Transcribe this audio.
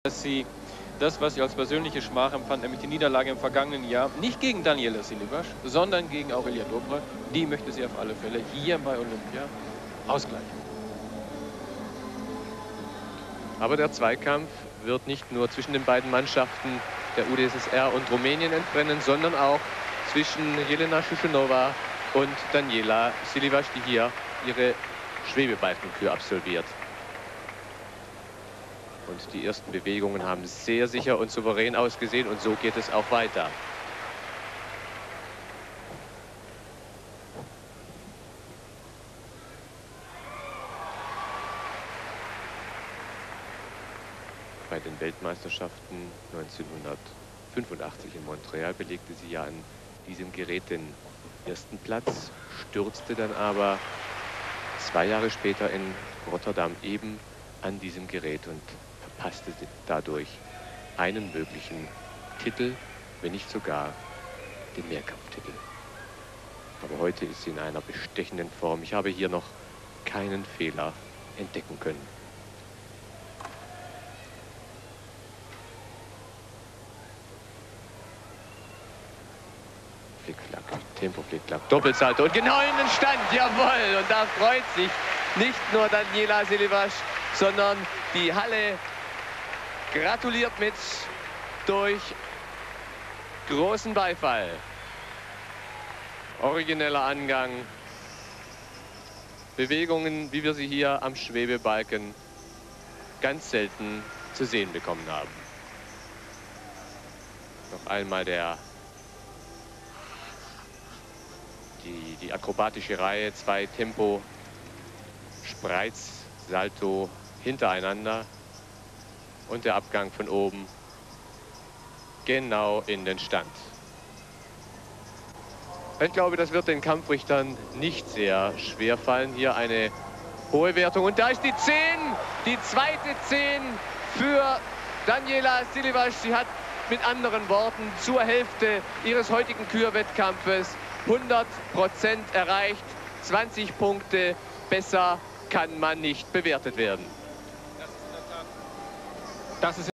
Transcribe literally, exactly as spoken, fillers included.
dass sie das, was sie als persönliche Schmach empfand, nämlich die Niederlage im vergangenen Jahr, nicht gegen Daniela Silivas, sondern gegen Aurelia Dobra, die möchte sie auf alle Fälle hier bei Olympia ausgleichen. Aber der Zweikampf wird nicht nur zwischen den beiden Mannschaften der U S S R und Rumänien entbrennen, sondern auch zwischen Elena Shoushounova und Daniela Silivas, die hier ihre Schwebebalkenkür absolviert. Und die ersten Bewegungen haben sehr sicher und souverän ausgesehen und so geht es auch weiter. Bei den Weltmeisterschaften neunzehnhundertfünfundachtzig in Montreal belegte sie ja an diesem Gerät den ersten Platz, stürzte dann aber zwei Jahre später in Rotterdam eben an diesem Gerät und verpasste dadurch einen möglichen Titel, wenn nicht sogar den Mehrkampftitel. Aber heute ist sie in einer bestechenden Form. Ich habe hier noch keinen Fehler entdecken können. Flickflack, Tempo, Flickflack, Doppelsalto und genau in den Stand, jawohl! Und da freut sich nicht nur Daniela Silivas, sondern die Halle gratuliert mit durch großen Beifall. Origineller Angang, Bewegungen, wie wir sie hier am Schwebebalken ganz selten zu sehen bekommen haben. Noch einmal der Die, die akrobatische Reihe, zwei Tempo, Spreiz, Salto hintereinander und der Abgang von oben genau in den Stand. Ich glaube, das wird den Kampfrichtern nicht sehr schwer fallen. Hier eine hohe Wertung und da ist die zehn, die zweite zehn für Daniela Silivas. Sie hat mit anderen Worten zur Hälfte ihres heutigen Kürwettkampfes hundert Prozent erreicht, zwanzig Punkte, besser kann man nicht bewertet werden. Das ist